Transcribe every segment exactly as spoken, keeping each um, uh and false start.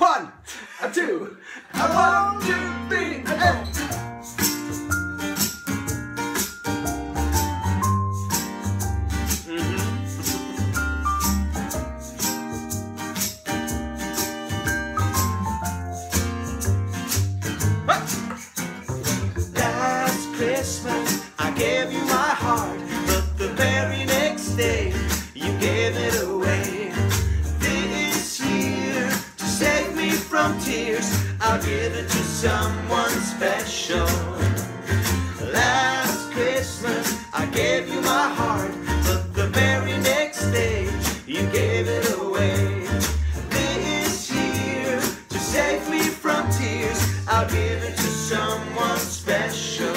one, a two, a one, two, three, a Last Christmas I gave you my heart, but the very next day you gave it away. This year, to save me from tears, I'll give it to someone special. Last Christmas I gave you my heart, but the very next day you gave it away. This year, to save me from tears, I'll give it to someone special.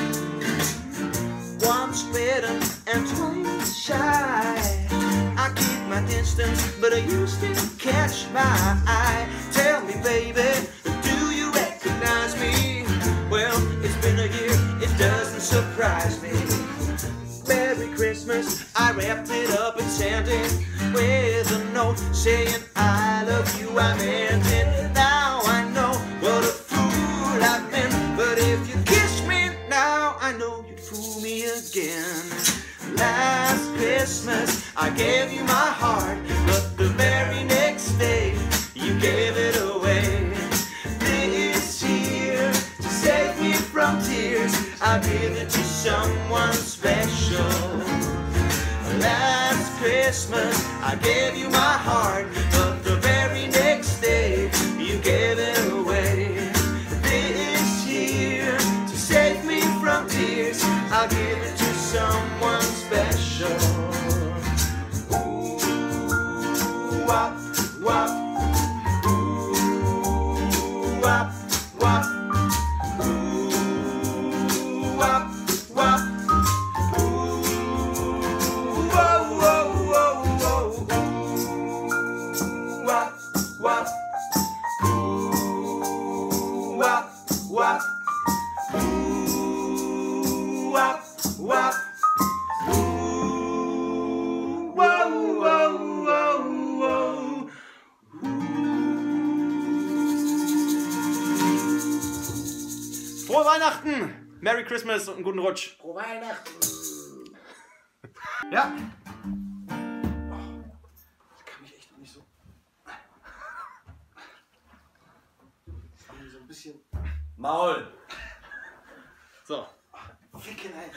Once bitten and twice shy, I keep my distance, but you still catch my eye. Tell me, baby, do you recognize me? Well, it's been a year, it doesn't surprise me. Merry Christmas, I wrapped it up and sent it with a note saying I love you, I meant it. Now I know what a fool I've been, but if you kiss me now, I know you'd fool me again. Last Christmas I gave you my heart, but the very next day you gave it away. This year, to save me from tears, I'll give it to someone special. Last Christmas I gave you my heart, but the very next day you gave it away. This year, to save me from tears, I'll give it to someone special. Ooh, wop, wop. Ooh, wop, wop. Ooh, wop, wop. Ooh, whoa, whoa, whoa, whoa. Ooh, wop, wop. Ooh, wop, wop. Ooh, wop, wop. Ooh, whoa, whoa, whoa, whoa. Frohe Weihnachten! Merry Christmas und einen guten Rutsch. Frohe Weihnachten. Ja. Ich kann mich echt noch nicht so. So ein bisschen. Maul! So. Ficken, ey.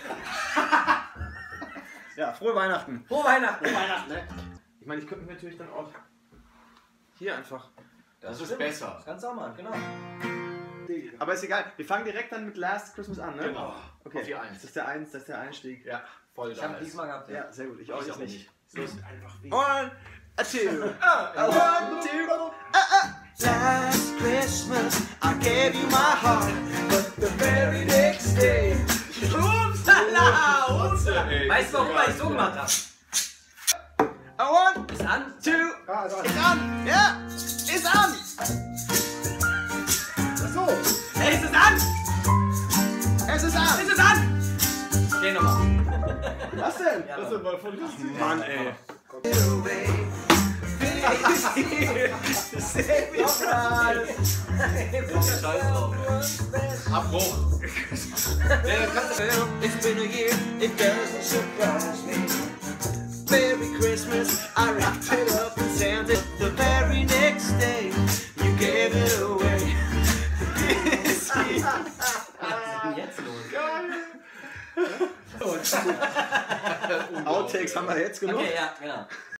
Ja, frohe Weihnachten. Frohe Weihnachten. Frohe Weihnachten, ne? Ich meine, ich könnte mir natürlich dann auch hier einfach. Das, das ist besser. Das kannst du auch mal, genau. Aber ist egal, wir fangen direkt dann mit Last Christmas an, ne? Genau. Okay. Auf die Eins. Das ist der Eins, das ist der Einstieg. Ja, voll Ich habe diesmal gehabt. Ja, sehr gut. Ich auch Ich jetzt auch nicht. nicht. Los, einfach weh. One, a two, a one, two, a, a. Last Christmas I gave you my heart, but the very next day. Upsala! Weißt du, warum ich so gemacht habe? A one, Ist an? two, Ah, ist an. ist an, ja, ist an. Achso. Hey, ist es an? Es ist an. Ist es an? Geh nochmal. Was denn? Ja, Das ist aber voll lustig. Mann, ey. Scheiß drauf. Abbruch. It's been a year, it doesn't surprise me. Merry Christmas, I wrapped it up and sent it. The very next day, you gave it away. This year. Was ist denn jetzt los? Outtakes haben wir jetzt genug. Okay, ja, genau.